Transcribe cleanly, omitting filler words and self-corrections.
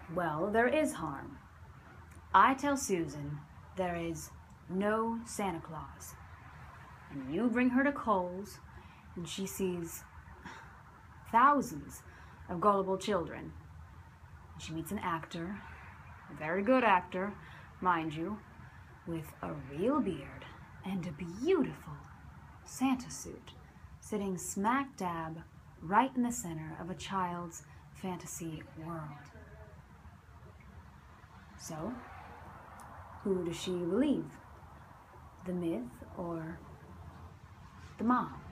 Well, there is harm. I tell Susan there is no Santa Claus. And you bring her to Cole's, and she sees thousands of gullible children. And she meets an actor, a very good actor, mind you, with a real beard and a beautiful Santa suit, sitting smack dab right in the center of a child's fantasy world. So, who does she believe? The myth or the mom?